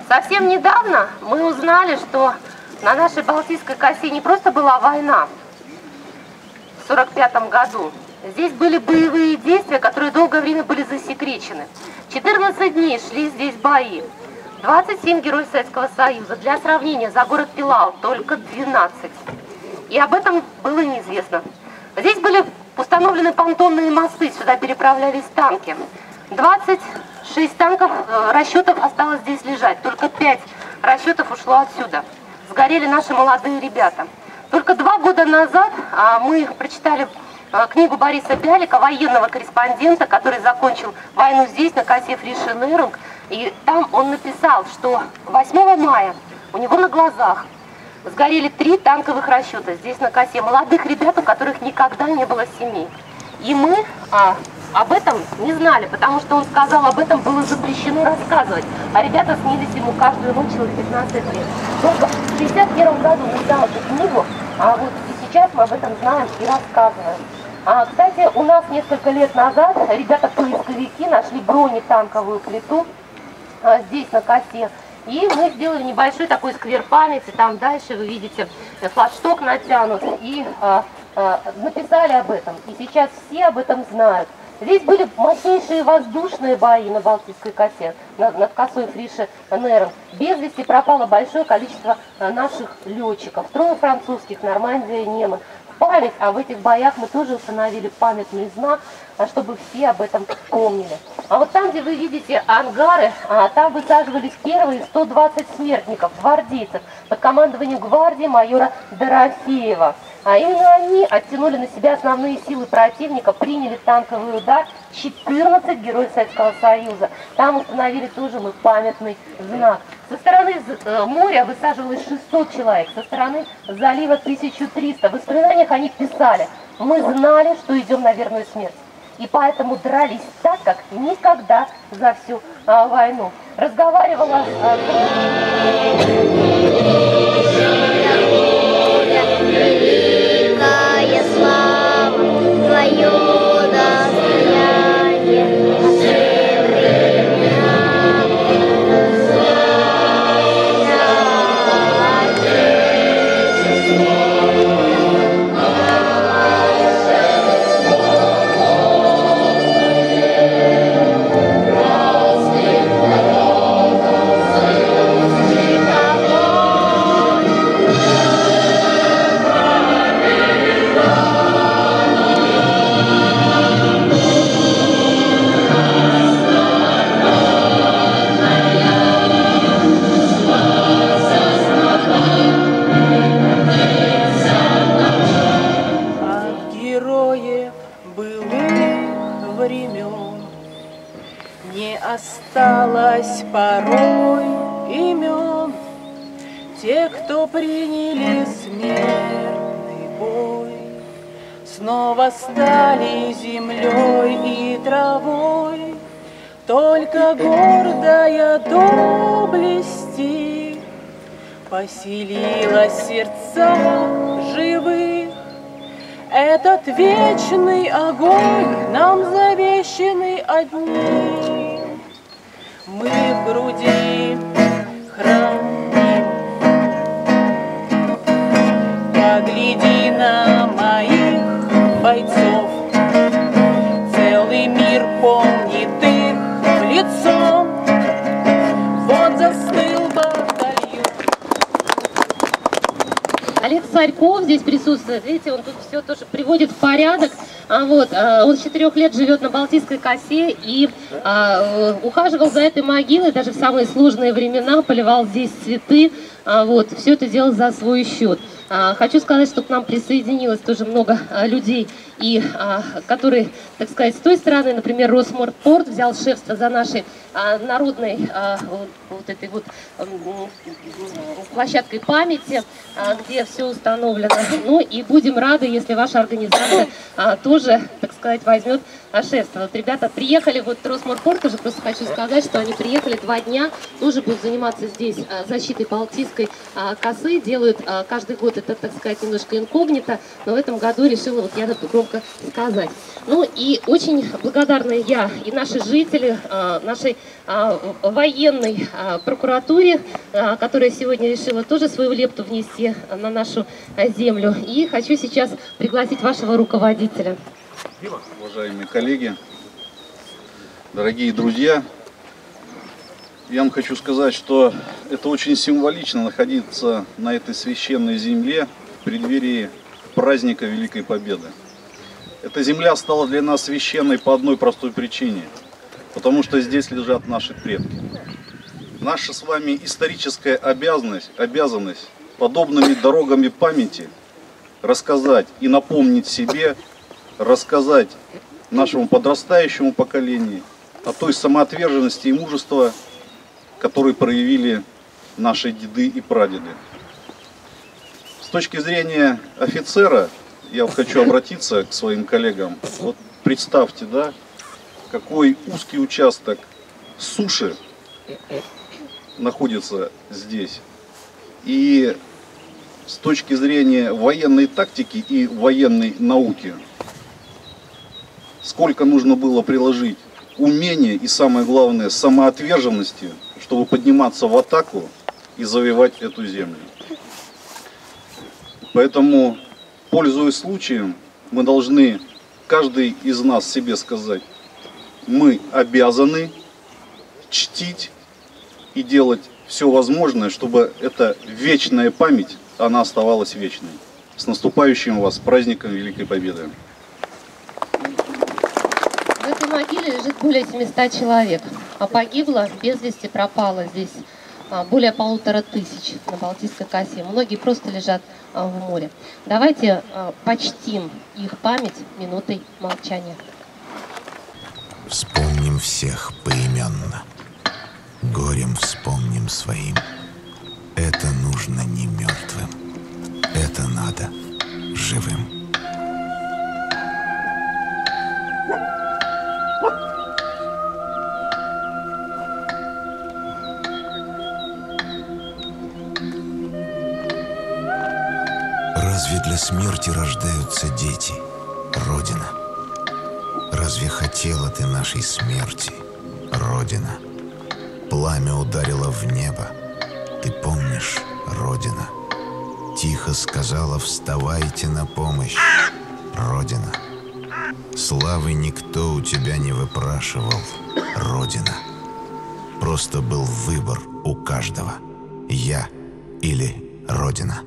Совсем недавно мы узнали, что на нашей Балтийской косе не просто была война в 1945 году. Здесь были боевые действия, которые долгое время были засекречены. 14 дней шли здесь бои. 27 героев Советского Союза. Для сравнения, за город Пилау только 12. И об этом было неизвестно. Здесь были установлены понтонные мосты, сюда переправлялись танки. 26 танков, расчетов осталось здесь лежать. Только 5 расчетов ушло отсюда. Сгорели наши молодые ребята. Только 2 года назад мы прочитали книгу Бориса Бялика, военного корреспондента, который закончил войну здесь, на косе Фриши-Нерунг. И там он написал, что 8 мая у него на глазах сгорели 3 танковых расчета здесь на косе. Молодых ребят, у которых никогда не было семей. И мы об этом не знали, потому что он сказал, об этом было запрещено рассказывать. А ребята снились ему каждую ночь в 15 лет. Только в 1961 году он издал эту книгу, а вот и сейчас мы об этом знаем и рассказываем. Кстати, у нас несколько лет назад ребята-поисковики нашли бронетанковую плиту здесь на косе. И мы сделали небольшой такой сквер памяти. Там дальше вы видите флагшток натянут. И написали об этом. И сейчас все об этом знают. Здесь были мощнейшие воздушные бои на Балтийской косе, над косой Фриши-Нерунг. Без вести пропало большое количество наших летчиков. Трое французских, Нормандия, Неман. Память об этих боях мы тоже установили памятный знак, чтобы все об этом помнили. А вот там, где вы видите ангары, там высаживались первые 120 смертников, гвардейцев, под командованием гвардии майора Дорофеева. А именно они оттянули на себя основные силы противника, приняли танковый удар. 14 героев Советского Союза. Там установили тоже мы памятный знак. Со стороны моря высаживалось 600 человек, со стороны залива 1300. В воспоминаниях они писали: мы знали, что идем на верную смерть. И поэтому дрались так, как никогда за всю войну. Разговаривала... Великая слава, твое достояние, все времена, осталось порой имен, те, кто приняли смертный бой, снова стали землей и травой. Только гордая доблесть их поселила сердца живых. Этот вечный огонь, нам завещанный одним, мы в груди храним. Погляди на моих бойцов, целый мир помнит их в лицо. Вот застыл батальон. Олег Царьков здесь присутствует. Видите, он тут все тоже приводит в порядок. Он с 4 лет живет на Балтийской косе и ухаживал за этой могилой даже в самые сложные времена, поливал здесь цветы. Все это делал за свой счет. Хочу сказать, что к нам присоединилось тоже много людей, которые, так сказать, с той стороны, например, Росморпорт взял шефство за нашей народной площадкой памяти, где все установлено. Ну и будем рады, если ваша организация тоже, так сказать, возьмет шефство. Вот ребята приехали, Росморпорт, тоже просто хочу сказать, что они приехали 2 дня, тоже будут заниматься здесь защитой Балтийской косы, делают каждый год это, так сказать, немножко инкогнито, но в этом году решила я на таком неловко сказать. Ну и очень благодарна я и наши жители, нашей военной прокуратуре, которая сегодня решила тоже свою лепту внести на нашу землю. И хочу сейчас пригласить вашего руководителя. Уважаемые коллеги, дорогие друзья, я вам хочу сказать, что это очень символично находиться на этой священной земле в преддверии праздника Великой Победы. Эта земля стала для нас священной по одной простой причине, потому что здесь лежат наши предки. Наша с вами историческая обязанность подобными дорогами памяти рассказать и напомнить себе, рассказать нашему подрастающему поколению о той самоотверженности и мужестве, которые проявили наши деды и прадеды. С точки зрения офицера, я хочу обратиться к своим коллегам. Вот представьте, да, какой узкий участок суши находится здесь. И с точки зрения военной тактики и военной науки, сколько нужно было приложить умения и, самое главное, самоотверженности, чтобы подниматься в атаку и завоевать эту землю. Поэтому, пользуясь случаем, мы должны, каждый из нас себе сказать, мы обязаны чтить и делать все возможное, чтобы эта вечная память, она оставалась вечной. С наступающим вас праздником Великой Победы! В этой могиле лежит более 700 человек, а погибло, без вести пропало здесь более 1500 на Балтийской косе. Многие просто лежат в море. Давайте почтим их память минутой молчания. Вспомним всех поименно, горем вспомним своим. Это нужно не мертвым, это надо живым. Разве для смерти рождаются дети, Родина? Разве хотела ты нашей смерти, Родина? Пламя ударило в небо, ты помнишь, Родина? Тихо сказала: вставайте на помощь, Родина. Славы никто у тебя не выпрашивал, Родина. Просто был выбор у каждого: я или Родина.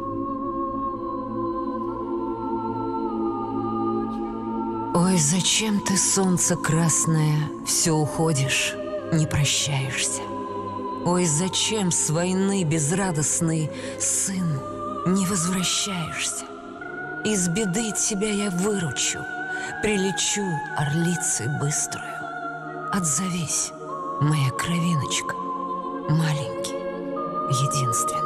Ой, зачем ты, солнце красное, все уходишь, не прощаешься? Ой, зачем с войны безрадостный, сын, не возвращаешься? Из беды тебя я выручу, прилечу орлицей быструю. Отзовись, моя кровиночка, маленький, единственный.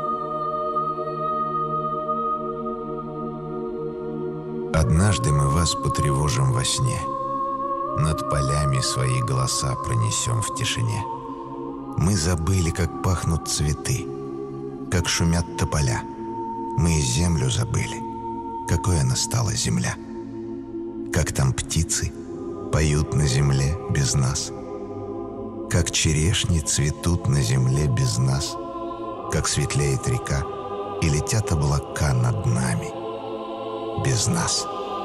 Однажды мы вас потревожим во сне, над полями свои голоса пронесем в тишине. Мы забыли, как пахнут цветы, как шумят тополя. Мы и землю забыли, какой она стала земля. Как там птицы поют на земле без нас, как черешни цветут на земле без нас, как светлеет река и летят облака над нами без нас.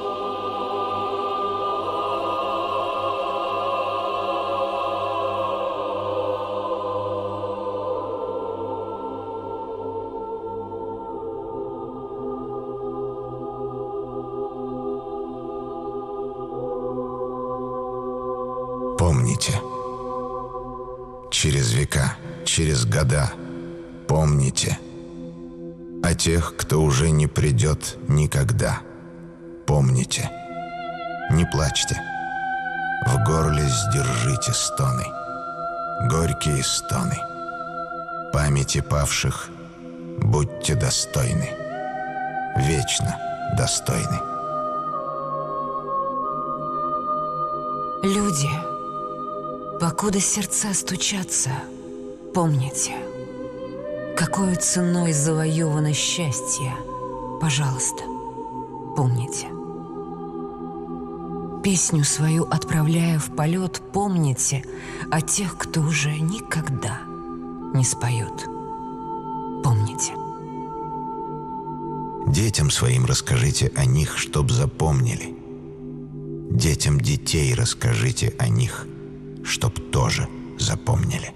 Помните, через века, через года, помните о тех, кто уже не придет никогда. Помните, не плачьте, в горле сдержите стоны, горькие стоны. Памяти павших будьте достойны, вечно достойны. Люди, покуда сердца стучатся, помните, какой ценой завоевано счастье. Пожалуйста, помните, песню свою отправляя в полет, помните о тех, кто уже никогда не споет. Помните. Детям своим расскажите о них, чтоб запомнили. Детям детей расскажите о них, чтоб тоже запомнили.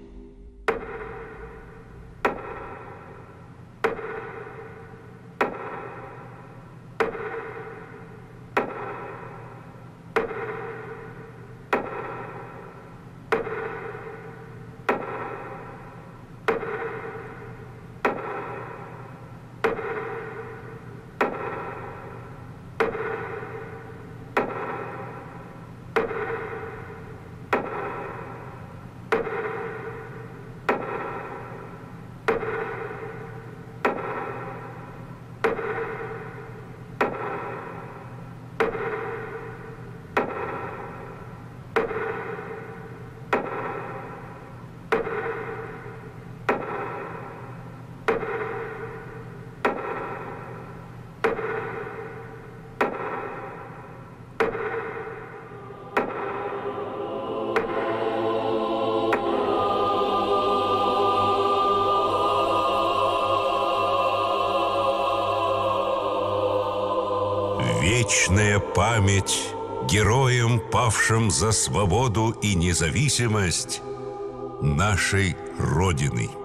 Вечная память героям, павшим за свободу и независимость нашей Родины.